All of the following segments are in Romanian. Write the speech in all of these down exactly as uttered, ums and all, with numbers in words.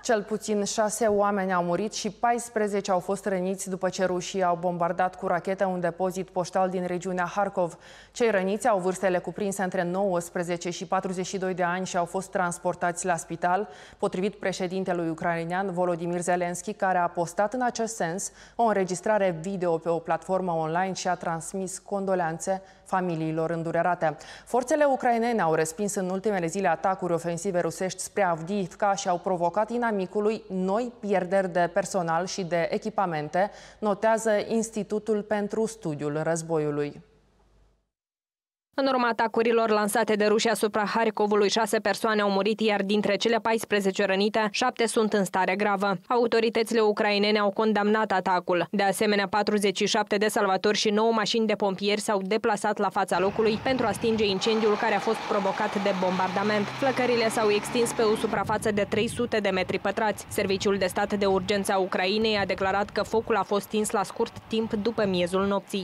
Cel puțin șase oameni au murit și paisprezece au fost răniți după ce rușii au bombardat cu rachete un depozit poștal din regiunea Harkov. Cei răniți au vârstele cuprinse între nouăsprezece și patruzeci și doi de ani și au fost transportați la spital, potrivit președintelui ucrainean Volodymyr Zelensky, care a postat în acest sens o înregistrare video pe o platformă online și a transmis condoleanțe familiilor îndurerate. Forțele ucrainene au respins în ultimele zile atacuri ofensive rusești spre Avdiivka și au provocat inamicului noi pierderi de personal și de echipamente, notează Institutul pentru Studiul Războiului. În urma atacurilor lansate de ruși asupra Harkovului, șase persoane au murit, iar dintre cele paisprezece rănite, șapte sunt în stare gravă. Autoritățile ucrainene au condamnat atacul. De asemenea, patruzeci și șapte de salvatori și nouă mașini de pompieri s-au deplasat la fața locului pentru a stinge incendiul care a fost provocat de bombardament. Flăcările s-au extins pe o suprafață de trei sute de metri pătrați. Serviciul de stat de urgență a Ucrainei a declarat că focul a fost stins la scurt timp după miezul nopții.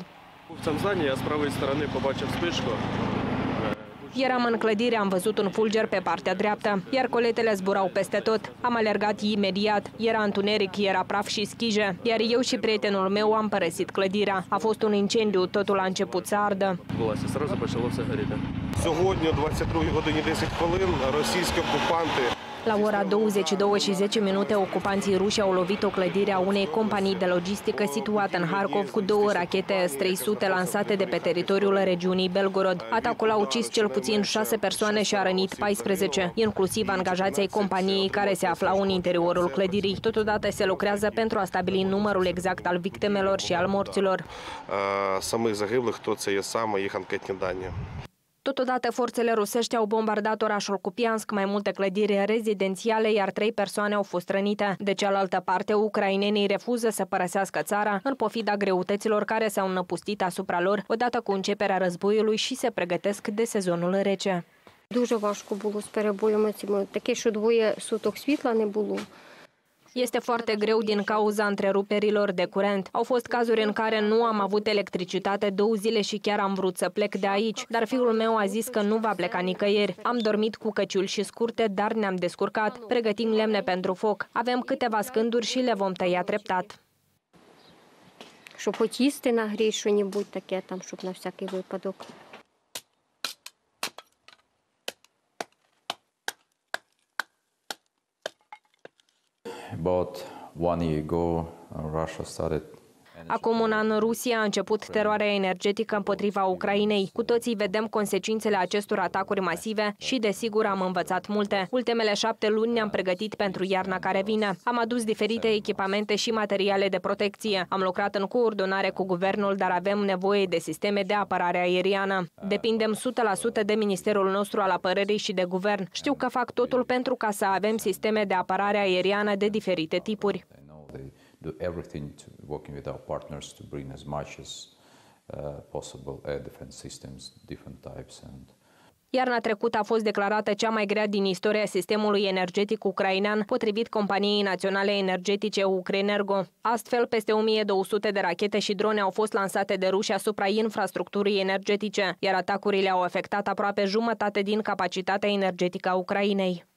Eram în clădire, am văzut un fulger pe partea dreaptă, iar coletele zburau peste tot. Am alergat imediat. Era întuneric, era praf și schije, iar eu și prietenul meu am părăsit clădirea. A fost un incendiu, totul a început să ardă. Сьогодні, о двадцять другій годині десять хвилин, російські окупанти. La ora douăzeci și două și zece minute, ocupanții ruși au lovit o clădire a unei companii de logistică situată în Harkov cu două rachete S trei sute lansate de pe teritoriul regiunii Belgorod. Atacul a ucis cel puțin șase persoane și a rănit paisprezece, inclusiv angajații ai companiei care se aflau în interiorul clădirii. Totodată se lucrează pentru a stabili numărul exact al victimelor și al morților. Самих загиблих, хто це є саме, їх анкетні дані. Totodată, forțele rusești au bombardat orașul Kupiansk, mai multe clădiri rezidențiale, iar trei persoane au fost rănite. De cealaltă parte, ucrainenii refuză să părăsească țara, în pofida greutăților care s-au năpustit asupra lor odată cu începerea războiului și se pregătesc de sezonul rece. Дуже важко було з перебоями цими. Таке, що двоє суток світла не було. Este foarte greu din cauza întreruperilor de curent. Au fost cazuri în care nu am avut electricitate două zile și chiar am vrut să plec de aici, dar fiul meu a zis că nu va pleca nicăieri. Am dormit cu căciuli și scurte, dar ne-am descurcat. Pregătim lemne pentru foc. Avem câteva scânduri și le vom tăia treptat. Щоб хоч їсти нагрій, що-небудь таке там, щоб на всякий випадок. About one year ago, Russia started. Acum un an, Rusia a început teroarea energetică împotriva Ucrainei. Cu toții vedem consecințele acestor atacuri masive și, desigur, am învățat multe. Ultimele șapte luni ne-am pregătit pentru iarna care vine. Am adus diferite echipamente și materiale de protecție. Am lucrat în coordonare cu guvernul, dar avem nevoie de sisteme de apărare aeriană. Depindem o sută la sută de Ministerul nostru al Apărării și de guvern. Știu că fac totul pentru ca să avem sisteme de apărare aeriană de diferite tipuri. Do everything to working with our partners to bring as much as uh, possible air defense systems, different types. And Iarna trecută a fost declarată cea mai grea din istoria sistemului energetic ucrainean, potrivit companiei naționale energetice Ukrenergo. Astfel, peste o mie două sute de rachete și drone au fost lansate de ruși asupra infrastructurii energetice, iar atacurile au afectat aproape jumătate din capacitatea energetică a Ucrainei.